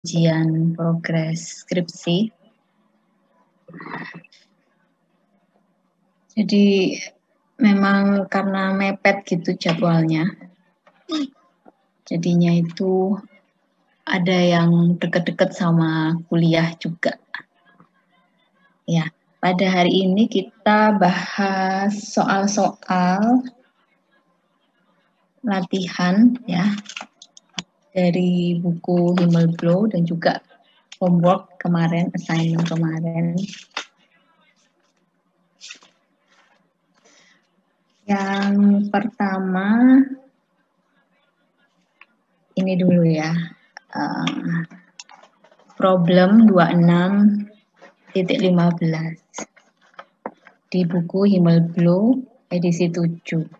ujian progres skripsi. Jadi memang karena mepet gitu jadwalnya. Jadinya itu ada yang deket-deket sama kuliah juga. Ya, pada hari ini kita bahas soal-soal latihan ya dari buku Himmelblau dan juga homework kemarin, assignment kemarin. Yang pertama ini dulu ya, problem 26.15 di buku Himmelblau edisi 7.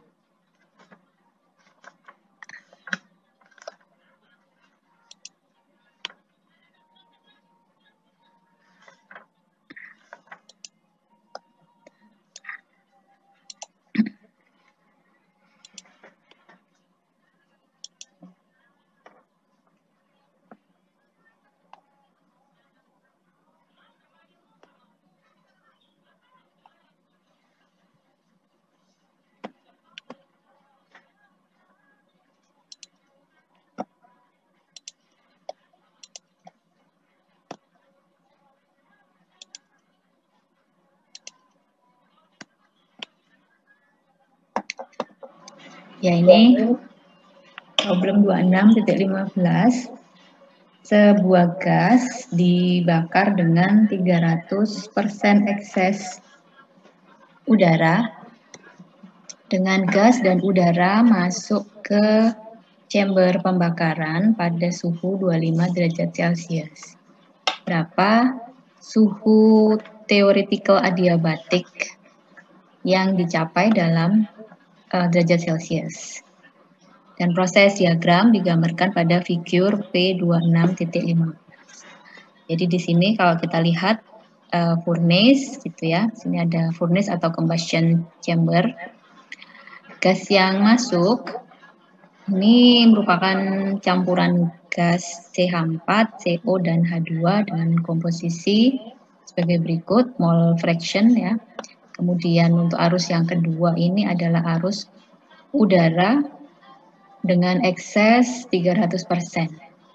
Ya, ini problem 26.15. Sebuah gas dibakar dengan 300% ekses udara. Dengan gas dan udara masuk ke chamber pembakaran pada suhu 25 derajat Celcius. Berapa suhu theoretical adiabatik yang dicapai dalam derajat Celcius? Dan proses diagram digambarkan pada figur P26.5. Jadi di sini kalau kita lihat furnace gitu ya. Sini ada furnace atau combustion chamber. Gas yang masuk ini merupakan campuran gas CH4, CO dan H2 dengan komposisi sebagai berikut, mole fraction ya. Kemudian untuk arus yang kedua ini adalah arus udara dengan ekses 300%.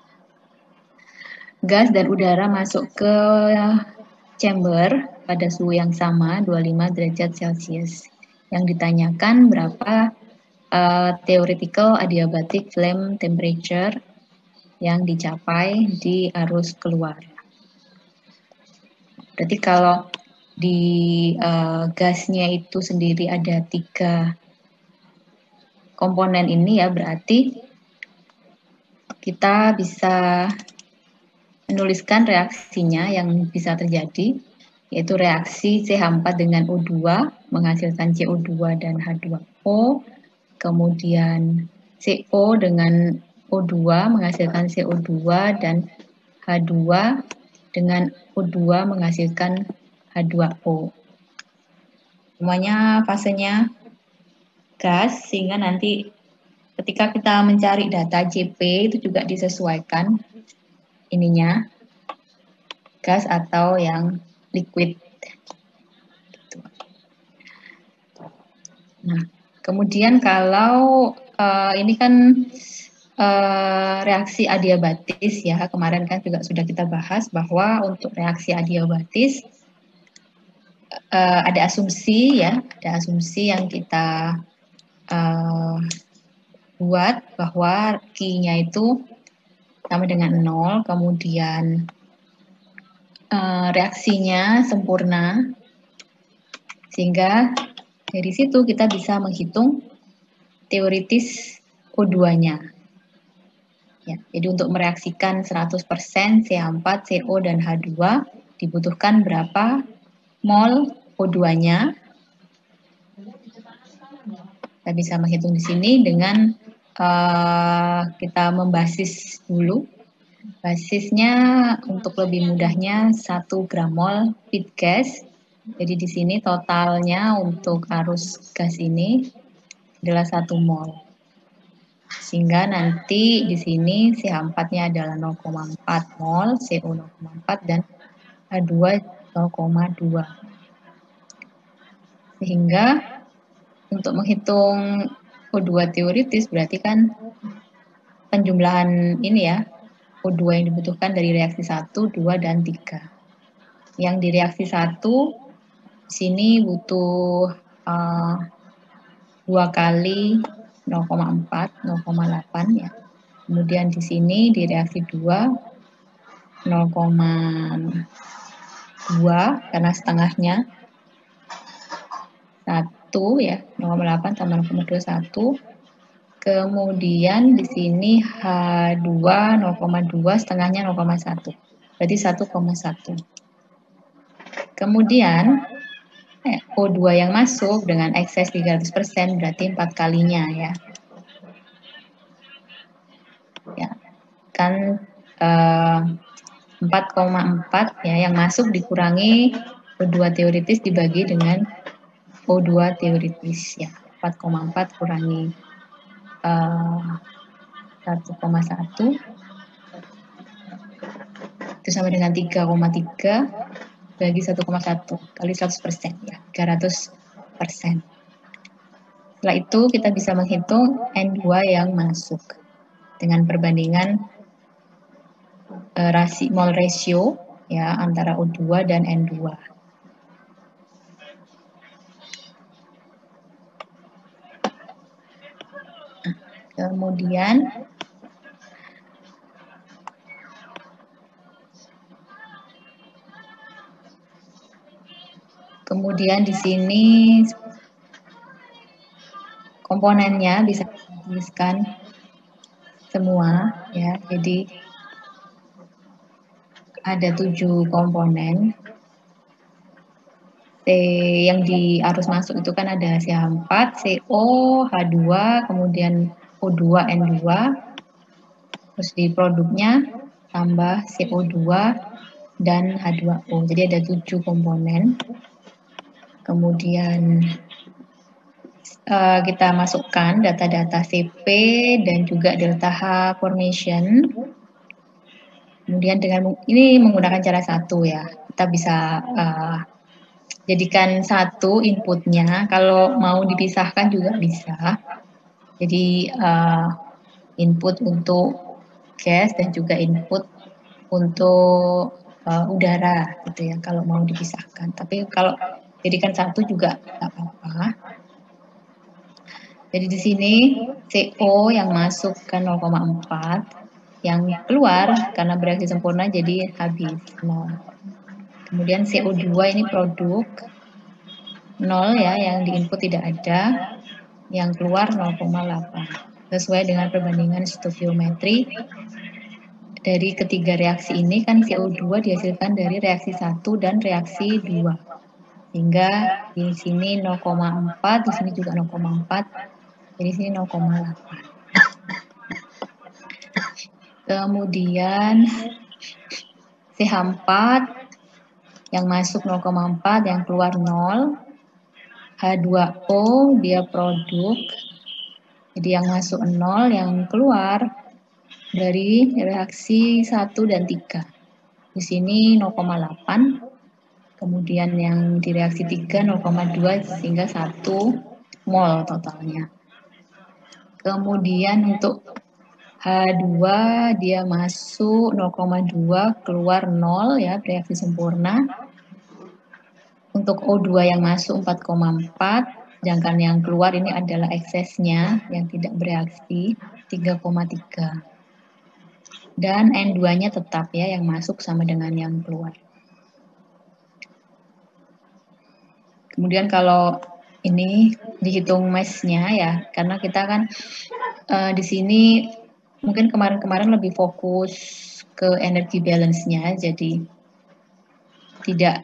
Gas dan udara masuk ke chamber pada suhu yang sama 25 derajat Celcius. Yang ditanyakan berapa theoretical adiabatic flame temperature yang dicapai di arus keluar. Berarti kalau di gasnya itu sendiri ada 3 komponen ini ya, berarti kita bisa menuliskan reaksinya yang bisa terjadi, yaitu reaksi CH4 dengan O2 menghasilkan CO2 dan H2O, kemudian CO dengan O2 menghasilkan CO2 dan H2 dengan O2 menghasilkan H2O. Semuanya fasenya gas, sehingga nanti ketika kita mencari data CP itu juga disesuaikan ininya gas atau yang liquid. Nah, kemudian kalau ini kan reaksi adiabatis ya, kemarin kan juga sudah kita bahas bahwa untuk reaksi adiabatis ada asumsi ya, ada asumsi yang kita buat bahwa Q-nya itu sama dengan 0, kemudian reaksinya sempurna, sehingga dari situ kita bisa menghitung teoritis O2-nya. Ya, jadi untuk mereaksikan 100% CH4, CO, dan H2 dibutuhkan berapa mol O2-nya. Kita bisa menghitung di sini dengan kita membasis dulu. Basisnya untuk lebih mudahnya 1 gram mol feed gas. Jadi di sini totalnya untuk arus gas ini adalah 1 mol. Sehingga nanti di sini CH4-nya adalah 0,4 mol, CO 0,4 dan H2 0,2. Sehingga untuk menghitung O2 teoritis berarti kan penjumlahan ini ya, O2 yang dibutuhkan dari reaksi 1, 2, dan 3. Yang di reaksi 1, sini butuh 2 kali 0,4, 0,8 ya. Kemudian di sini di reaksi 2, 0,2 karena setengahnya 1 ya, 0,8 tambah 0,21. Kemudian di sini H2 0,2 setengahnya 0,1. Berarti 1,1. Kemudian O2 yang masuk dengan ekses 300% berarti 4 kalinya ya. Ya. Kan 4,4 ya yang masuk dikurangi O2 teoritis dibagi dengan O2 teoritis ya. 4,4 kurangi 1,1 itu sama dengan 3,3 bagi 1,1 kali 100% ya, 300%. Setelah itu kita bisa menghitung N2 yang masuk dengan perbandingan mol ratio ya antara O2 dan N2. Kemudian di sini komponennya bisa dituliskan semua ya. Jadi ada 7 komponen. Yang di arus masuk itu kan ada CH4, CO, H2, kemudian O2, N2. Terus di produknya tambah CO2 dan H2O. Jadi ada 7 komponen. Kemudian kita masukkan data-data CP dan juga delta H formation. Kemudian dengan ini menggunakan cara satu ya. Kita bisa jadikan satu inputnya. Kalau mau dipisahkan juga bisa. Jadi input untuk gas dan juga input untuk udara gitu ya kalau mau dipisahkan. Tapi kalau jadikan satu juga tidak apa-apa. Jadi di sini CO yang masuk ke 0,4, yang keluar karena bereaksi sempurna jadi habis 0. Kemudian CO2 ini produk 0 ya, yang di input tidak ada, yang keluar 0,8. Sesuai dengan perbandingan stoikiometri dari ketiga reaksi ini kan CO2 dihasilkan dari reaksi 1 dan reaksi 2. Sehingga di sini 0,4, di sini juga 0,4, jadi sini 0,8. Kemudian CH4 yang masuk 0,4, yang keluar 0. H2O dia produk, jadi yang masuk 0, yang keluar dari reaksi 1 dan 3. Di sini 0,8, kemudian yang di reaksi 3 0,2 sehingga 1 mol totalnya. Kemudian untuk H2 dia masuk 0,2, keluar 0 ya, bereaksi sempurna. Untuk O2 yang masuk 4,4, sedangkan yang keluar ini adalah eksesnya yang tidak bereaksi 3,3. Dan N2-nya tetap ya, yang masuk sama dengan yang keluar. Kemudian kalau ini dihitung mass-nya ya, karena kita kan di sini mungkin kemarin-kemarin lebih fokus ke energy balance-nya, jadi tidak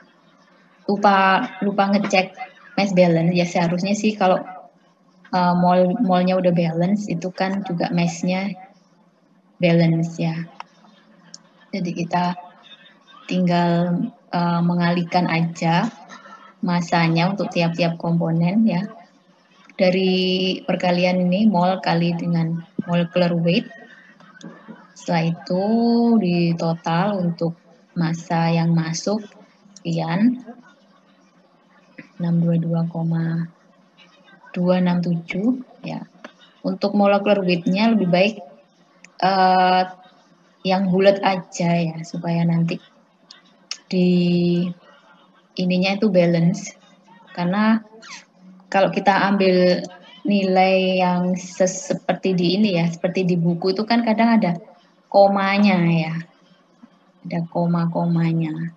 lupa ngecek mass balance. Ya seharusnya sih kalau molnya udah balance itu kan juga mass-nya balance ya. Jadi kita tinggal mengalihkan aja masanya untuk tiap-tiap komponen ya. Dari perkalian ini mol kali dengan molecular weight. Setelah itu di total untuk massa yang masuk sekian 622,267 ya. Untuk molecular weight-nya lebih baik yang bulat aja ya, supaya nanti di ininya itu balance. Karena kalau kita ambil nilai yang seperti di ini ya, seperti di buku itu kan kadang ada komanya ya, ada koma-komanya.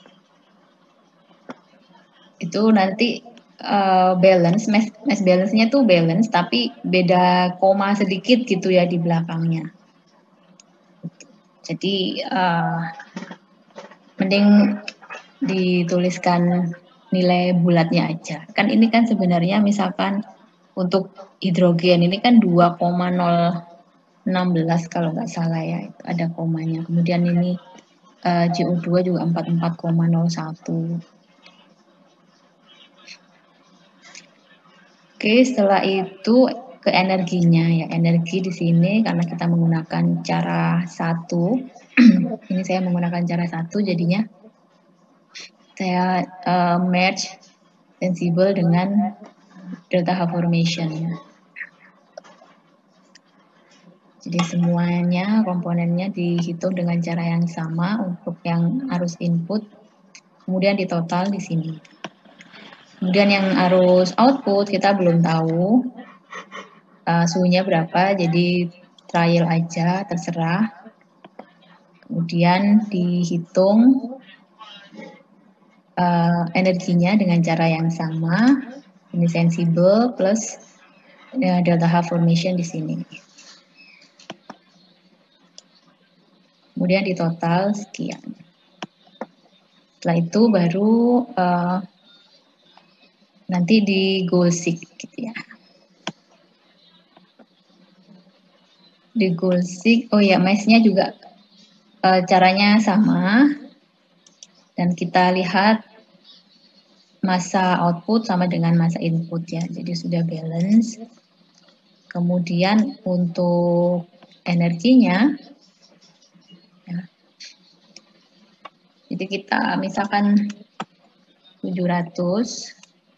Itu nanti balance, mass balance-nya tuh balance, tapi beda koma sedikit gitu ya di belakangnya. Jadi mending dituliskan nilai bulatnya aja. Kan ini kan sebenarnya misalkan untuk hidrogen ini kan 2,016 kalau nggak salah ya, itu ada komanya. Kemudian ini CO2 juga 44,01. Oke, setelah itu ke energinya ya. Energi di sini karena kita menggunakan cara 1. Ini saya menggunakan cara 1, jadinya saya merge sensible dengan delta H formation. Jadi semuanya komponennya dihitung dengan cara yang sama untuk yang arus input, kemudian ditotal di sini. Kemudian yang arus output kita belum tahu suhunya berapa, jadi trial aja, terserah. Kemudian dihitung energinya dengan cara yang sama, ini sensible plus delta H formation di sini. Kemudian ditotal sekian. Setelah itu baru nanti di goal seek gitu ya. Di goal seek, oh ya, mass-nya juga caranya sama. Dan kita lihat massa output sama dengan massa input ya. Jadi sudah balance. Kemudian untuk energinya, ya. Jadi kita misalkan 700.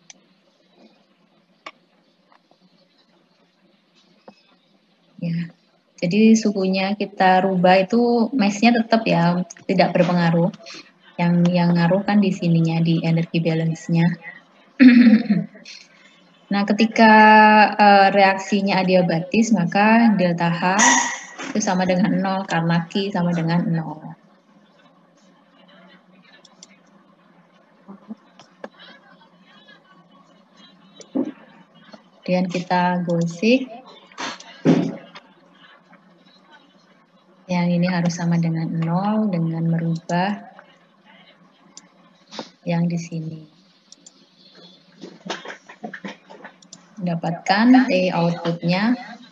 Ya, jadi suhunya kita rubah itu mass-nya tetap ya, tidak berpengaruh. Yang ngaruh kan di sininya, di energi balance-nya. Nah, ketika reaksinya adiabatis, maka delta H itu sama dengan 0 karena Q sama dengan 0. Kemudian kita goal seek. Yang ini harus sama dengan 0 dengan merubah yang di sini. Mendapatkan T outputnya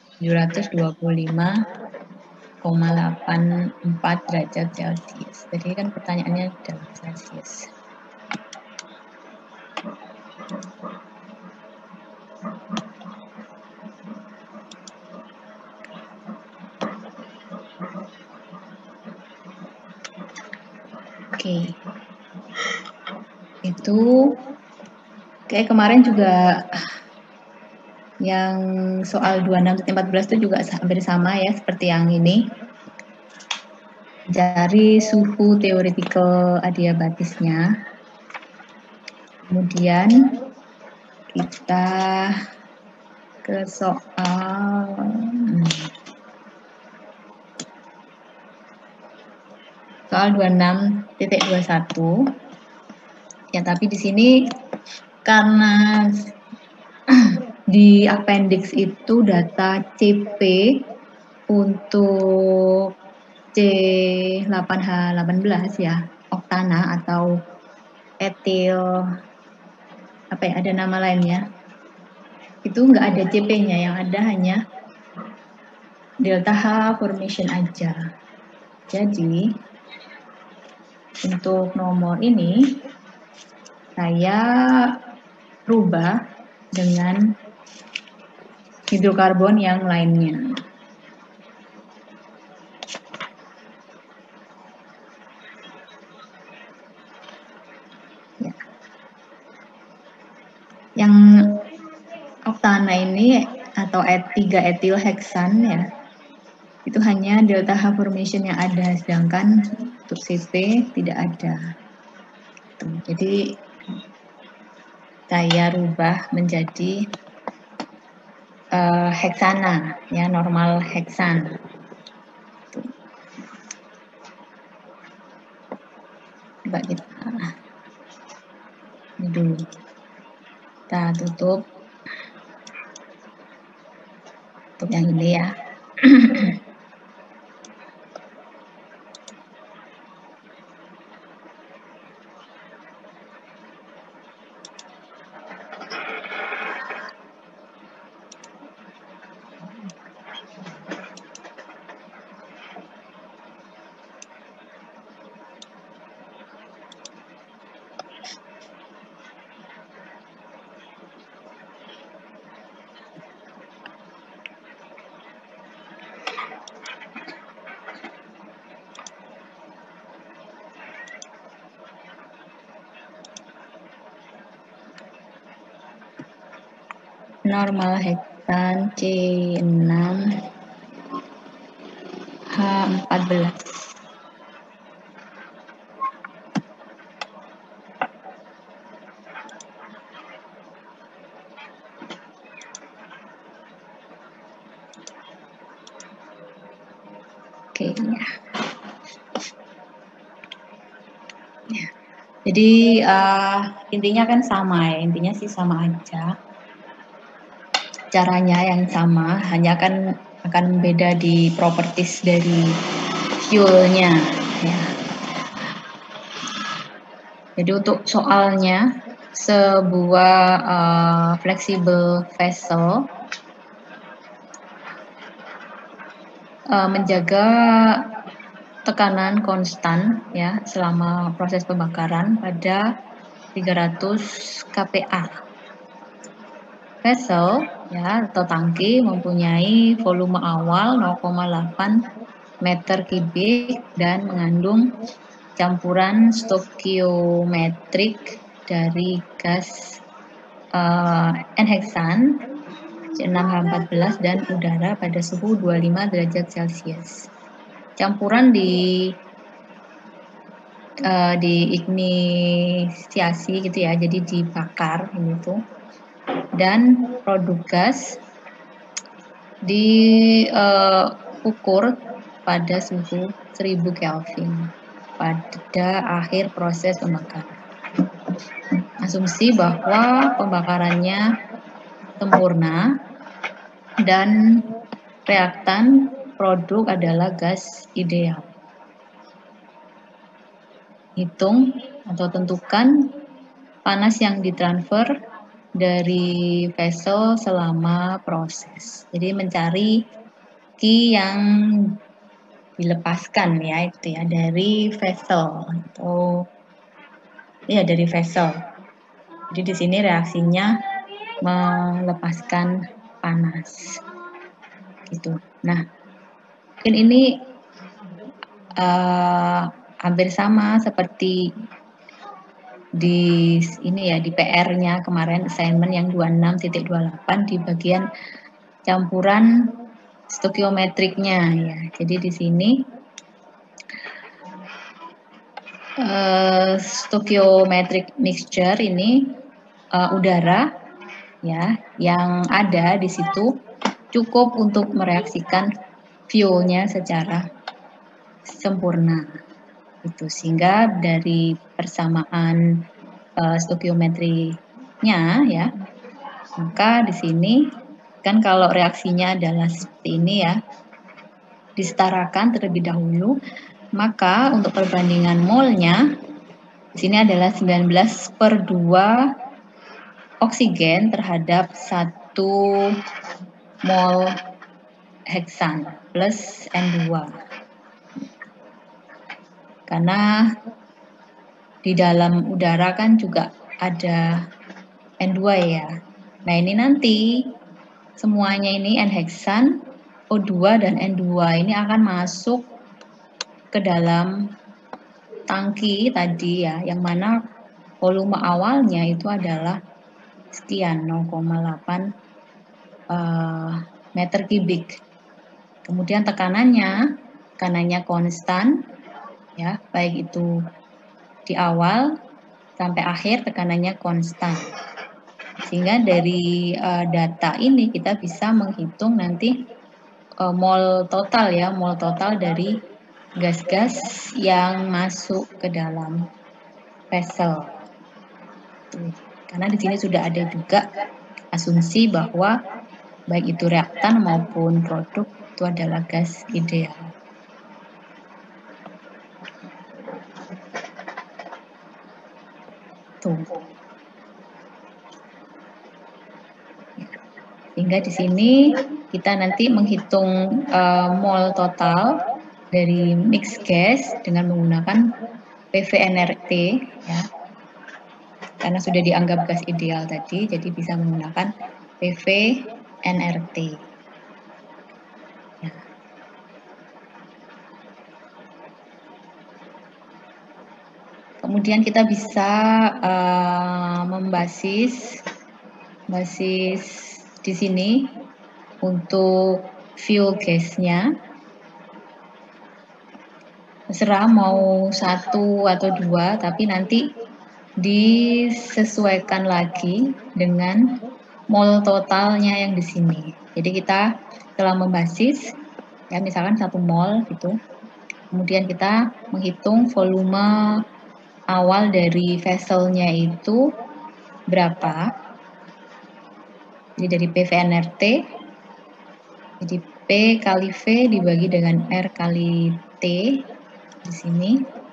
725,84 derajat Celcius. Jadi kan pertanyaannya dalam Celcius. Oke. Itu kayak kemarin juga yang soal 26-14 itu juga hampir sama ya seperti yang ini. Cari suhu theoretical adiabatisnya. Kemudian kita ke soal soal 26.21. Ya, tapi di sini karena di appendix itu data CP untuk C8H18 ya, oktana atau etil, apa ya, ada nama lainnya. Itu nggak ada CP-nya, yang ada hanya delta H formation aja. Jadi untuk nomor ini saya rubah dengan hidrokarbon yang lainnya. Yang oktana ini atau 3-etil heksan ya, itu hanya delta H formation yang ada, sedangkan untuk CP tidak ada. Jadi saya rubah menjadi heksana, ya, normal heksan. Coba kita ini dulu, kita tutup yang ini ya. Normal heksan C6 H14. Oke, ya. Jadi intinya kan sama ya, intinya sih sama aja. Caranya yang sama, hanya akan beda di properties dari fuelnya ya. Jadi untuk soalnya, sebuah flexible vessel menjaga tekanan konstan ya selama proses pembakaran pada 300 kPa. Vessel ya atau tangki mempunyai volume awal 0,8 meter kubik dan mengandung campuran stokiometrik dari gas N-heksan C6H14 dan udara pada suhu 25 derajat Celcius. Campuran di inisiasi gitu ya, jadi dibakar gitu, dan produk gas diukur pada suhu 1000 Kelvin pada akhir proses pembakaran. Asumsi bahwa pembakarannya sempurna dan reaktan produk adalah gas ideal. Hitung atau tentukan panas yang ditransfer dari vessel selama proses. Jadi mencari Q yang dilepaskan ya, itu ya, dari vessel atau ya dari vessel. Jadi di sini reaksinya melepaskan panas gitu. Nah, mungkin ini hampir sama seperti di ini ya, di PR-nya kemarin assignment yang 26.28 di bagian campuran stokiometriknya ya. Jadi di sini stochiometric mixture ini udara ya yang ada di situ cukup untuk mereaksikan fuelnya secara sempurna itu, sehingga dari persamaan stokiometrinya ya, maka di sini kan kalau reaksinya adalah seperti ini ya, disetarakan terlebih dahulu, maka untuk perbandingan molnya di sini adalah 19/2 oksigen terhadap 1 mol heksan plus N2. Karena di dalam udara kan juga ada N2 ya. Nah, ini nanti semuanya ini N-heksan, O2 dan N2 ini akan masuk ke dalam tangki tadi ya, yang mana volume awalnya itu adalah sekian 0,8 meter kubik. Kemudian tekanannya konstan, ya, baik itu di awal sampai akhir tekanannya konstan. Sehingga dari data ini kita bisa menghitung nanti mol total, ya, mol total dari gas-gas yang masuk ke dalam vessel. Karena di sini sudah ada juga asumsi bahwa baik itu reaktan maupun produk itu adalah gas ideal. Tuh. Sehingga di sini kita nanti menghitung mol total dari mix gas dengan menggunakan PV-NRT, ya. Karena sudah dianggap gas ideal tadi, jadi bisa menggunakan PV-NRT. Ya. Kemudian kita bisa membasis di sini untuk fuel gasnya. Terserah mau 1 atau 2, tapi nanti disesuaikan lagi dengan mol totalnya yang di sini. Jadi kita telah membasis, ya, misalkan 1 mol gitu. Kemudian kita menghitung volume awal dari vesselnya itu berapa. Jadi dari PV-NRT, jadi P kali V dibagi dengan R kali T di sini.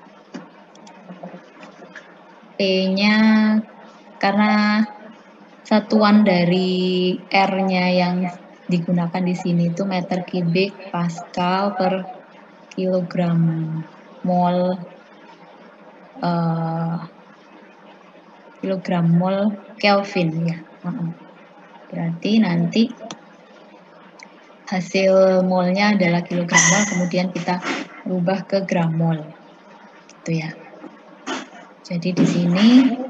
P-nya karena satuan dari R-nya yang digunakan di sini itu meter kubik Pascal per kilogram mol Kelvin, ya. Berarti nanti hasil molnya adalah kilogram mol, kemudian kita rubah ke gram mol, gitu ya. Jadi di sini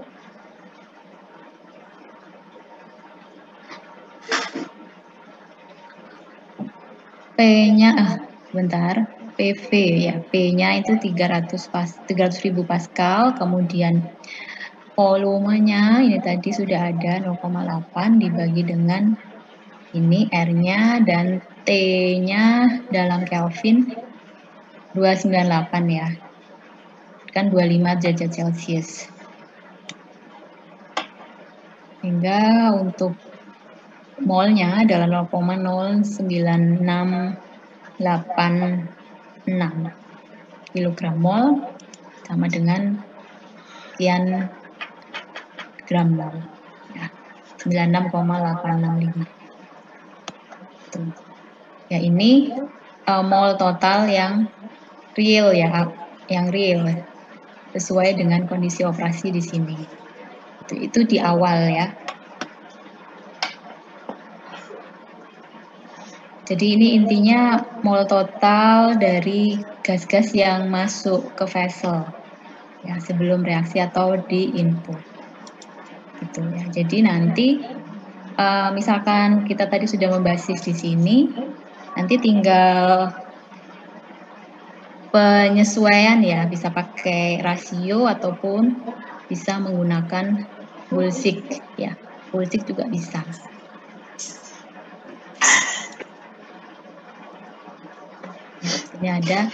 P-nya PV, ya, P-nya itu 300.000 Pascal, kemudian volumenya ini tadi sudah ada 0,8 dibagi dengan ini R-nya, dan T-nya dalam Kelvin 298, ya. Kan 25 derajat Celcius. Hingga untuk molnya adalah 0,09686 kilogram mol, sama dengan sekian gram mol, ya, 96,865. Ya, ini mol total yang real, ya, sesuai dengan kondisi operasi di sini. Itu di awal, ya. Jadi ini intinya mol total dari gas-gas yang masuk ke vessel, ya, sebelum reaksi atau di input, gitu ya. Jadi nanti misalkan kita tadi sudah membasis di sini, nanti tinggal penyesuaian, ya, bisa pakai rasio ataupun bisa menggunakan Woolsey, ya. Woolsey juga bisa. Ini ada.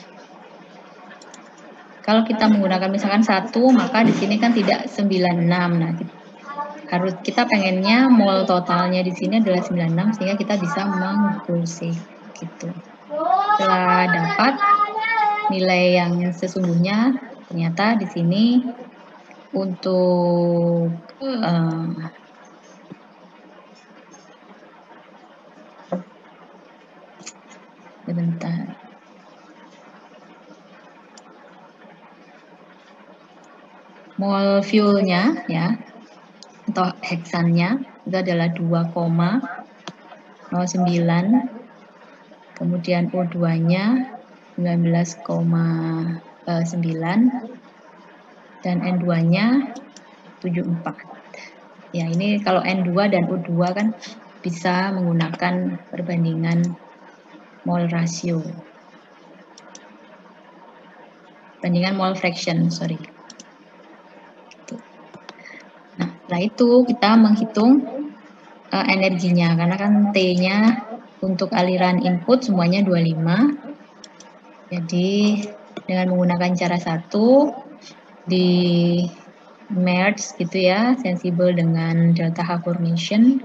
Kalau kita menggunakan misalkan 1, maka di sini kan tidak 96. Nah, kita pengennya mol totalnya di sini adalah 96, sehingga kita bisa meng-Woolsey, gitu. Setelah dapat nilai yang sesungguhnya, ternyata di sini untuk mol fuelnya, ya, atau heksannya itu adalah 2,09, kemudian O2-nya 19,9, dan N2-nya 74. Ya, ini kalau N2 dan U2 kan bisa menggunakan perbandingan mole ratio. Perbandingan mole fraction, sorry. Nah, setelah itu kita menghitung energinya, karena kan T-nya untuk aliran input semuanya 25. Jadi dengan menggunakan cara satu, di merge gitu ya, sensible dengan delta H formation.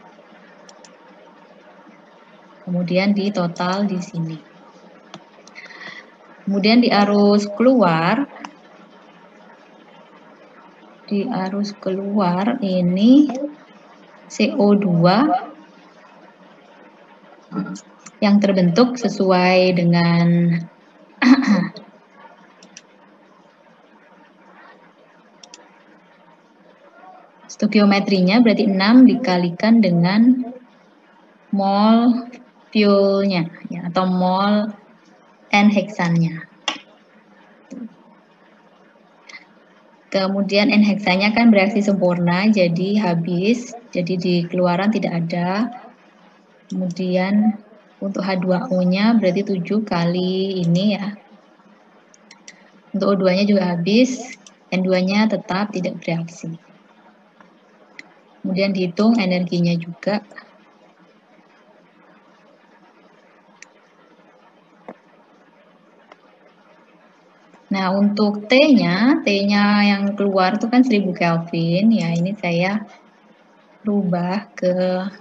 Kemudian di total di sini. Kemudian di arus keluar ini CO2 yang terbentuk sesuai dengan stoikiometrinya, berarti 6 dikalikan dengan mol fuelnya ya, atau mol N-heksannya. Kemudian N-heksanya kan bereaksi sempurna, jadi habis, jadi di keluaran tidak ada. Kemudian untuk H2O-nya berarti 7 kali ini ya. Untuk O2-nya juga habis, N2-nya tetap tidak bereaksi. Kemudian dihitung energinya juga. Nah, untuk T-nya yang keluar itu kan 1000 Kelvin. Ya, ini saya rubah ke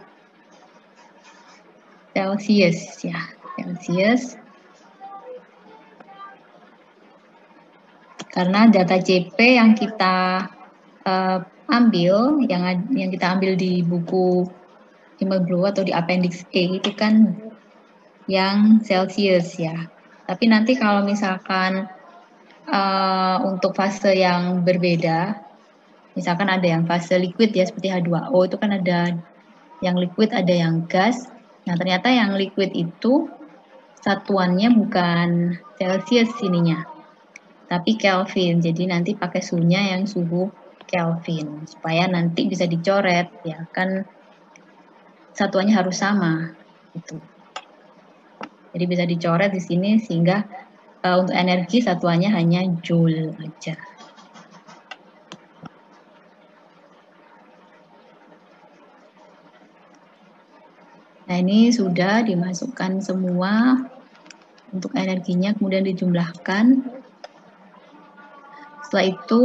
Celsius ya, Celsius. Karena data CP yang kita ambil, yang kita ambil di buku Himmelblau atau di Appendix E itu kan yang Celsius ya. Tapi nanti kalau misalkan untuk fase yang berbeda, misalkan ada yang fase liquid ya seperti H2O, itu kan ada yang liquid, ada yang gas. Nah, ternyata yang liquid itu satuannya bukan Celsius ininya, tapi Kelvin. Jadi nanti pakai suhunya yang suhu Kelvin supaya nanti bisa dicoret ya, kan satuannya harus sama gitu. Jadi bisa dicoret di sini sehingga untuk energi satuannya hanya joule aja. Nah, ini sudah dimasukkan semua untuk energinya, kemudian dijumlahkan. Setelah itu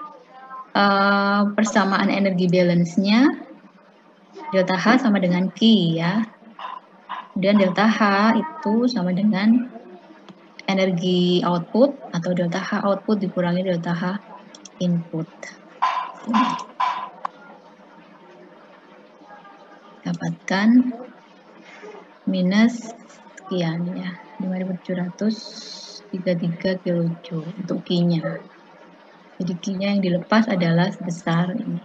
persamaan energi balance-nya delta H sama dengan Q ya. Kemudian delta H itu sama dengan energi output atau delta H output dikurangi delta H input. Dapatkan minus sekian ya, 5733 kilojoule untuk Q-nya. Jadi Q-nya yang dilepas adalah sebesar ini.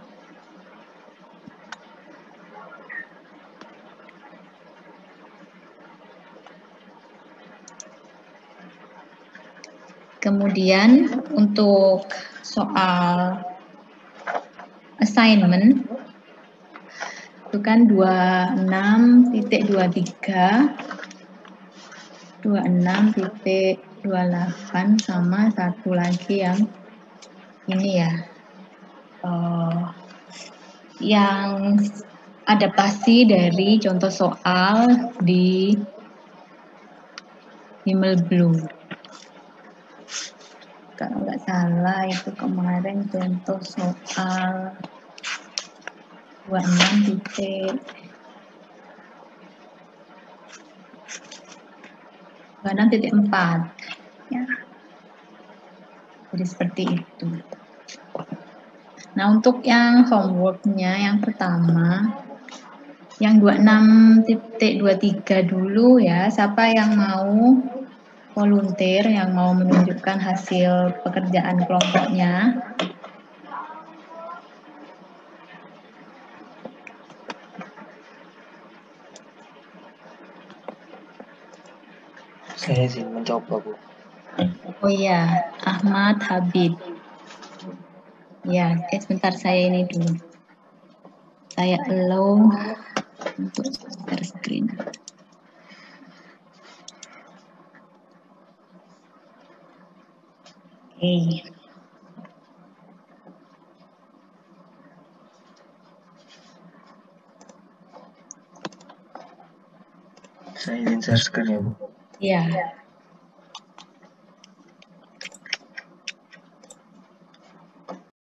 Kemudian untuk soal assignment itu kan 26.23, 26.28 sama satu lagi yang ini ya, yang adaptasi dari contoh soal di Himmelblau. Kalau nggak salah itu kemarin contoh soal 26.4 ya. Jadi seperti itu. Nah, untuk yang homework-nya yang pertama, yang 26.23 dulu ya, siapa yang mau volunteer, yang mau menunjukkan hasil pekerjaan kelompoknya? Saya sih mencoba, Bu. Oh iya, Ahmad Habib. Ya, sebentar saya ini dulu. Saya allow untuk share screen. Oke. Saya izin share screen ya, Bu. Ya.